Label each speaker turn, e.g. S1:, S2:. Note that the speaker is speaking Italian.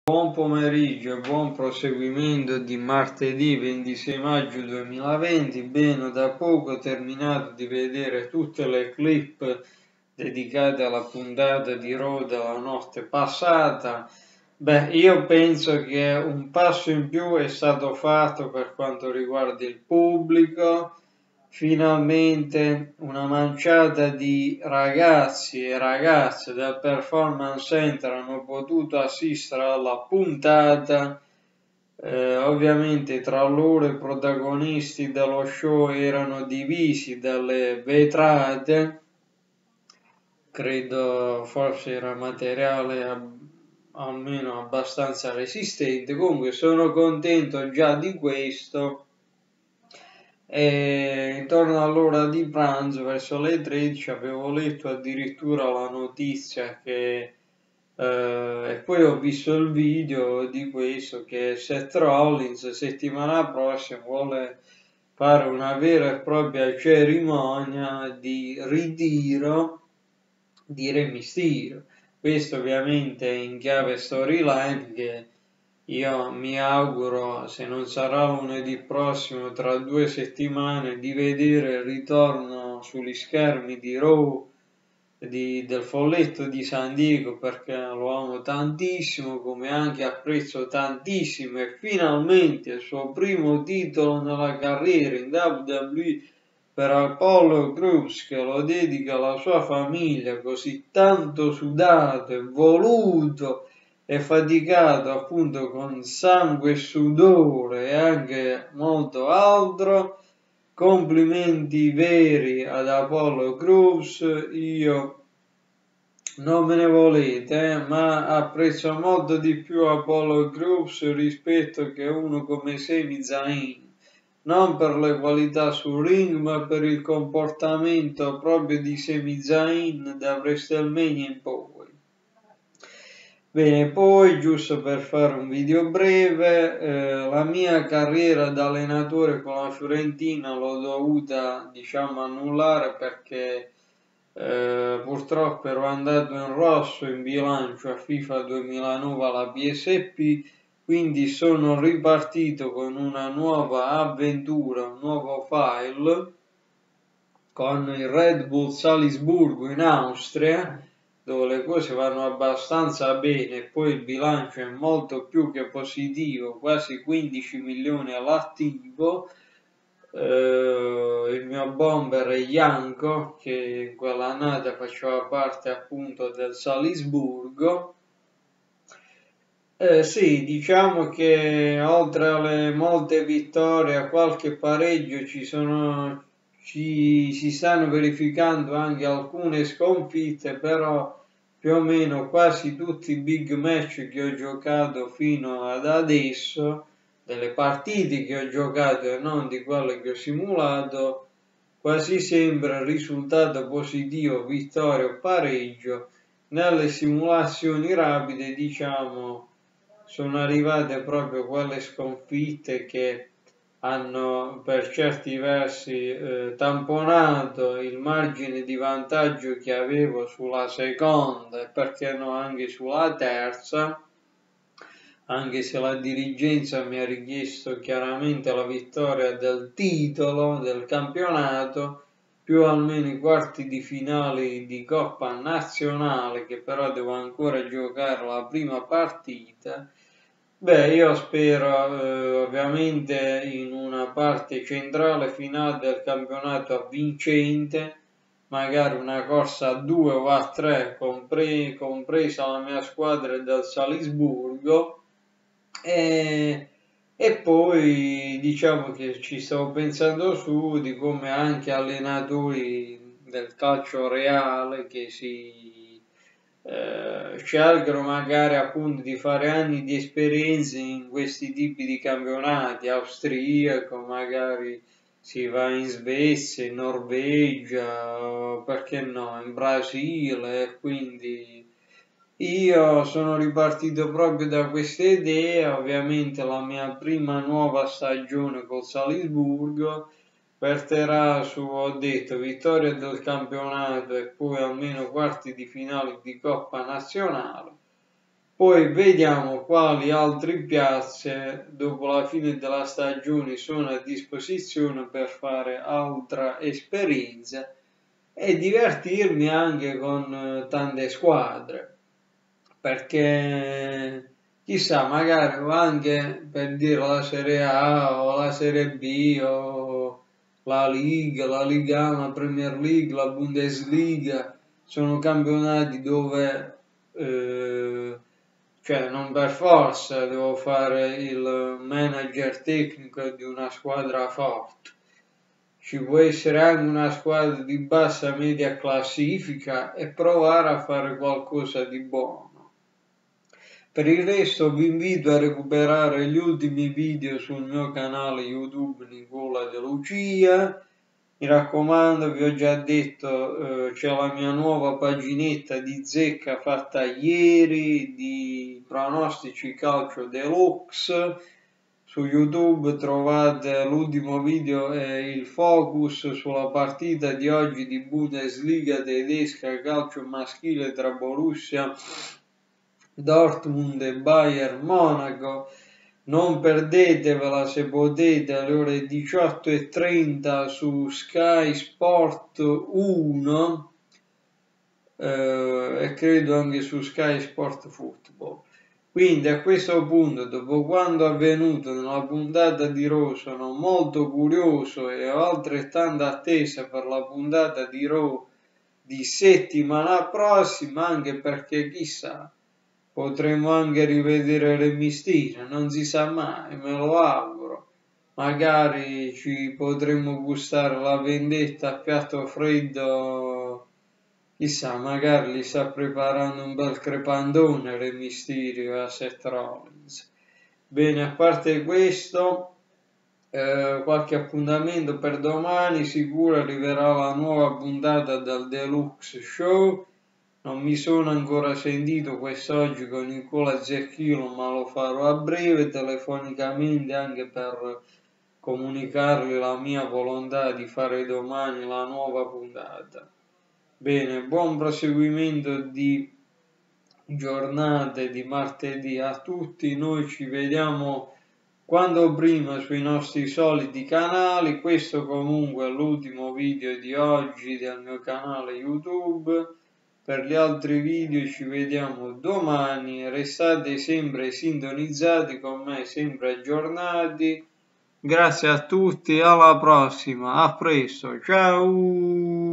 S1: Buon pomeriggio e buon proseguimento di martedì 26 maggio 2020. Bene, da poco ho terminato di vedere tutte le clip dedicate alla puntata di Raw della notte passata. Io penso che un passo in più è stato fatto per quanto riguarda il pubblico. Finalmente una manciata di ragazzi e ragazze del Performance Center hanno potuto assistere alla puntata. Ovviamente tra loro i protagonisti dello show erano divisi dalle vetrate, credo forse era materiale almeno abbastanza resistente. Comunque sono contento già di questo. E intorno all'ora di pranzo, verso le 13, avevo letto addirittura la notizia che e poi ho visto il video di questo che Seth Rollins settimana prossima vuole fare una vera e propria cerimonia di ritiro di Re Mysterio. Questo ovviamente in chiave storyline che io mi auguro, se non sarà lunedì prossimo, tra 2 settimane, di vedere il ritorno sugli schermi di Raw del folletto di San Diego, perché lo amo tantissimo, come anche apprezzo tantissimo e finalmente il suo primo titolo nella carriera in WWE per Apollo Crews, che lo dedica alla sua famiglia, così tanto sudato e voluto e faticato appunto con sangue e sudore e anche molto altro. Complimenti veri ad Apollo Crews. Io non me ne volete, ma apprezzo molto di più Apollo Crews rispetto che uno come Sami Zayn, non per le qualità sul ring, ma per il comportamento proprio di Sami Zayn da WrestleMania in poi. Bene, poi giusto per fare un video breve, la mia carriera da allenatore con la Fiorentina l'ho dovuta, diciamo, annullare perché purtroppo ero andato in rosso in bilancio a FIFA 2009 alla PSP, quindi sono ripartito con una nuova avventura, un nuovo file con il Red Bull Salisburgo in Austria, dove le cose vanno abbastanza bene e poi il bilancio è molto più che positivo, quasi 15 milioni all'attivo. Il mio bomber è Janko, che in quell'annata faceva parte appunto del Salisburgo. Sì, diciamo che oltre alle molte vittorie, a qualche pareggio si stanno verificando anche alcune sconfitte, però più o meno quasi tutti i big match che ho giocato fino ad adesso, delle partite che ho giocato e non di quelle che ho simulato, quasi sempre il risultato positivo, vittoria o pareggio. Nelle simulazioni rapide, diciamo, sono arrivate proprio quelle sconfitte che hanno per certi versi tamponato il margine di vantaggio che avevo sulla seconda e perché no anche sulla terza, anche se la dirigenza mi ha richiesto chiaramente la vittoria del titolo del campionato, più almeno i quarti di finale di Coppa Nazionale, che però devo ancora giocare la prima partita. Io spero ovviamente in una parte centrale finale del campionato vincente, magari una corsa a 2 o a 3, compresa la mia squadra del Salisburgo, e, e poi diciamo che ci stavo pensando su di come anche allenatori del calcio reale che scelgono magari appunto di fare anni di esperienza in questi tipi di campionati, austriaco, magari si va in Svezia, in Norvegia, perché no, in Brasile, quindi io sono ripartito proprio da questa idea, ovviamente la mia prima nuova stagione col Salisburgo verterà su, ho detto, vittoria del campionato e poi almeno quarti di finale di Coppa Nazionale. Poi vediamo quali altre piazze dopo la fine della stagione sono a disposizione per fare altra esperienza e divertirmi anche con tante squadre, perché chissà, magari anche per dire la Serie A o la Serie B o la Liga, la Liga 1, la Premier League, la Bundesliga, sono campionati dove cioè non per forza devo fare il manager tecnico di una squadra forte. Ci può essere anche una squadra di bassa media classifica e provare a fare qualcosa di buono. Per il resto vi invito a recuperare gli ultimi video sul mio canale YouTube Nicola De Lucia. Mi raccomando, vi ho già detto, c'è la mia nuova paginetta di zecca fatta ieri di pronostici calcio deluxe. Su YouTube trovate l'ultimo video e il focus sulla partita di oggi di Bundesliga tedesca calcio maschile tra Borussia Dortmund e Bayern Monaco. Non perdetevela se potete alle ore 18:30 su Sky Sport 1 e credo anche su Sky Sport Football. Quindi a questo punto, dopo quanto avvenuto nella puntata di Raw, sono molto curioso e ho altrettanta attesa per la puntata di Raw di settimana prossima, anche perché chissà, potremo anche rivedere le mistine, non si sa mai, me lo auguro. Magari ci potremo gustare la vendetta a piatto freddo. Chissà, magari li sta preparando un bel crepandone Re Mysterio a Seth Rollins. Bene, a parte questo, qualche appuntamento per domani, sicuro arriverà la nuova puntata del Deluxe Show. Non mi sono ancora sentito quest'oggi con Nicola Zecchino, ma lo farò a breve telefonicamente anche per comunicargli la mia volontà di fare domani la nuova puntata. Bene, buon proseguimento di giornate di martedì a tutti. Noi ci vediamo quando prima sui nostri soliti canali. Questo comunque è l'ultimo video di oggi del mio canale YouTube. Per gli altri video ci vediamo domani. Restate sempre sintonizzati con me, sempre aggiornati. Grazie a tutti, alla prossima, a presto, ciao!